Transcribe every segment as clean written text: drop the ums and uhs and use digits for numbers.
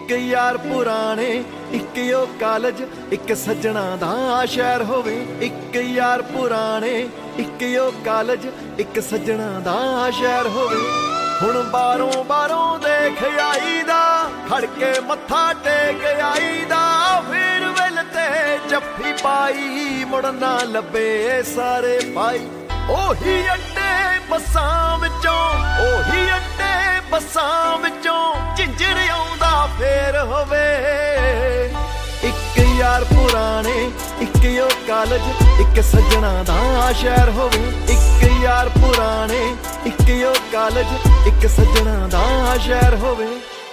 ਇੱਕ ਯਾਰ ਪੁਰਾਣੇ, ਇੱਕ ਉਹ ਕਾਲਜ, ਇੱਕ ਸੱਜਣਾ ਦਾ ਸ਼ਹਿਰ ਹੋਵੇ। ਇੱਕ ਯਾਰ ਪੁਰਾਣੇ, ਇੱਕ ਉਹ ਕਾਲਜ, ਇੱਕ ਸੱਜਣਾ ਦਾ ਸ਼ਹਿਰ ਹੋਵੇ। ਹੁਣ ਬਾਰੋਂ ਬਾਰੋਂ ਦੇਖ ਆਈਦਾ, ਖੜ ਕੇ ਮੱਥਾ ਟੇਕ ਆਈਦਾ। ਫਿਰ ਵੇਲ ਤੇ ਜੱਫੀ ਪਾਈ, ਮੁੜ ਨਾ ਲੱਭੇ ਸਾਰੇ ਪਾਈ। ਉਹੀ ਅੱਡੇ ਬੱਸਾਂ ਵਿੱਚੋਂ, ਉਹੀ ਅੱਡੇ ਬੱਸਾਂ ਵਿੱਚੋਂ ਝਿੰਜਰ ਆਉਂਦਾ ਫੇਰ ਹੋਵੇ। ਇੱਕ ਯਾਰ ਪੁਰਾਣੇ, ਇੱਕ ਉਹ ਕਾਲਜ, ਇੱਕ ਸੱਜਣਾ ਦਾ ਸ਼ਹਿਰ ਹੋਵੇ। ਇੱਕ ਯਾਰ ਪੁਰਾਣੇ, ਇੱਕ ਉਹ ਕਾਲਜ, ਇੱਕ ਸੱਜਣਾ ਦਾ ਸ਼ਹਿਰ ਹੋਵੇ।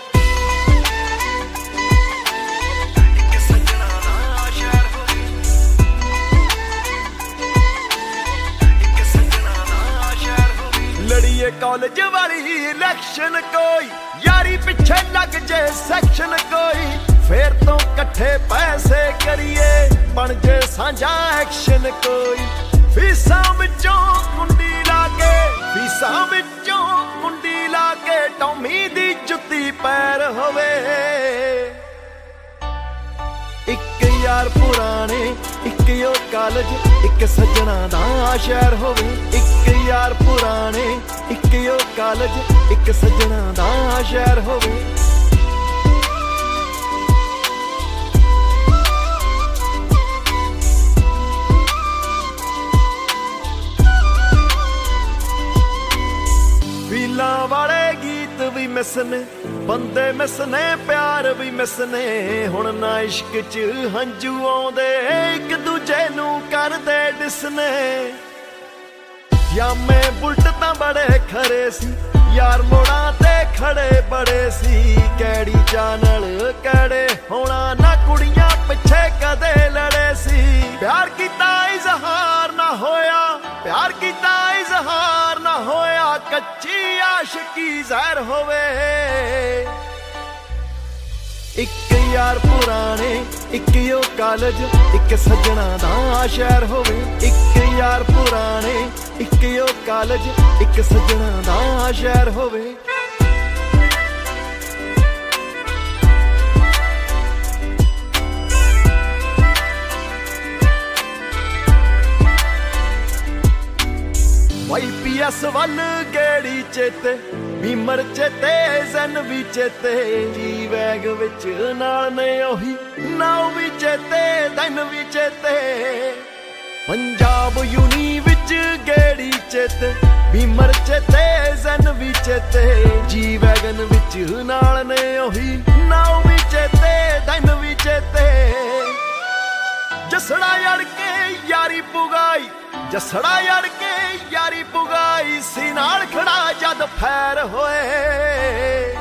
ਲੜੀਏ ਕਾਲਜ ਵਾਲੀ ਇਲੈਕਸ਼ਨ, ਕੋਈ ਯਾਰੀ ਪਿੱਛੇ ਲੱਗ ਜੇ ਸੈਕਸ਼ਨ, ਕੋਈ ਫੇਰ ਤੋਂ ਇਕੱਠੇ ਪੈਸੇ ਕਰੀਏ, ਬਣ ਜੇ ਸਾਂਝਾ ਐਕਸ਼ਨ। ਕੋਈ ਫੀਸਾਂ ਵਿੱਚੋਂ ਕੁੰਡੀ ਲਾ ਕੇ, ਫੀਸਾਂ ਵਿੱਚੋਂ ਕੁੰਡੀ ਲਾ ਕੇ ਟੌਮੀ ਦੀ ਜੁੱਤੀ ਪੈਰ ਹੋਵੇ। ਇੱਕ ਯਾਰ ਪੁਰਾਣੇ, ਇੱਕ ਉਹ ਕਾਲਜ, ਇੱਕ ਸੱਜਣਾ ਦਾ ਸ਼ਹਿਰ ਹੋਵੇ। ਇੱਕ ਯਾਰ ਪੁਰਾਣੇ, ਇੱਕ ਉਹ ਕਾਲਜ, ਇੱਕ ਸੱਜਣਾ ਦਾ ਸ਼ਹਿਰ ਹੋਵੇ। ਫੀਲਾਂ ਵਾਲੇ ਗੀਤ ਵੀ ਮਿਸਨੇ, ਬੰਦੇ ਮਿਸਨੇ, ਪਿਆਰ ਵੀ ਮਿਸਨੇ। ਹੁਣ ਨਾ ਇਸ਼ਕ 'ਚ ਹੰਝੂ ਆਉਂਦੇ, ਇੱਕ ਦੂਜੇ ਨੂੰ ਕਰਦੇ ਡਿਸਨੇ। ਯਾਮੇ ਬੁਲਟ ਤਾਂ ਬੜੇ ਖਰੇ ਸੀ, ਯਾਰ ਮੋੜਾਂ ਤੇ ਖੜੇ ਬੜੇ ਸੀ। ਕਿਹੜੀ ਚਾਨਲ ਕਿਹੜੇ ਹੋਣਾ, ਨਾ ਕੁੜੀਆਂ ਪਿੱਛੇ ਕਦੇ ਲੜੇ ਸੀ। ਪਿਆਰ ਕੀਤਾ ਇਜ਼ਹਾਰ ਨਾ ਹੋਇਆ, ਪਿਆਰ ਕੀਤਾ ਇਜ਼ਹਾਰ ਨਾ ਹੋਇਆ, ਕੱਚੀ ਆਸ਼ਕੀ ਜ਼ਹਿਰ ਹੋਵੇ। ਇੱਕ ਯਾਰ ਪੁਰਾਣੇ, ਇੱਕ ਉਹ ਕਾਲਜ, ਇੱਕ ਸੱਜਣਾ ਦਾ ਸ਼ਹਿਰ ਹੋਵੇ। ਇੱਕ ਯਾਰ ਪੁਰਾਣੇ, ਇੱਕ ਉਹ ਕਾਲਜ, ਇੱਕ ਸੱਜਣਾ ਦਾ ਸ਼ਹਿਰ ਹੋਵੇ। YPS ਵੱਲ ਗੇੜੀ ਚੇਤੇ, ਬੀਮਰ ਚੇਤੇ, ਜ਼ਨ ਵੀ ਚੇਤੇ। ਜੀ ਵੈਗ ਵਿੱਚ ਨਾਲ ਨੇ ਉਹੀ ਨਾਉ ਵੀ ਚੇਤੇ, ਦਿਨ ਵੀ ਚੇਤੇ। ਪੰਜਾਬ ਯੂਨੀ ਵਿੱਚ ਗੇੜੀ ਚੇਤੇ, ਬੀਮਰ ਚੇਤੇ, ਜ਼ਨ ਵੀ ਚੇਤੇ। ਜੀ ਵੈਗਨ ਵਿੱਚ ਨਾਲ ਨੇ ਉਹੀ ਨਾਉ ਵੀ ਚੇਤੇ, ਦਿਨ ਵੀ ਚੇਤੇ। ਜਸੜਾ ਅੜ ਕੇ ਯਾਰੀ ਪੁਗਾਈ, ਜਸੜਾ ਅੜ ਕੇ ਯਾਰੀ ਪੁਗਾਈ, ਸੀ ਨਾਲ ਖੜਾ ਜਦ ਫੈਰ ਹੋਏ।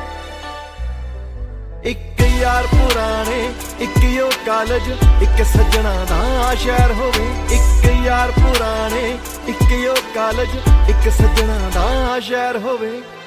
ਇੱਕ ਯਾਰ ਪੁਰਾਣੇ, ਇੱਕ ਉਹ ਕਾਲਜ, ਇੱਕ ਸੱਜਣਾ ਦਾ ਸ਼ਹਿਰ ਹੋਵੇ। ਇੱਕ ਯਾਰ ਪੁਰਾਣੇ, ਇੱਕ ਉਹ ਕਾਲਜ, ਇੱਕ ਸੱਜਣਾ ਦਾ ਸ਼ਹਿਰ ਹੋਵੇ।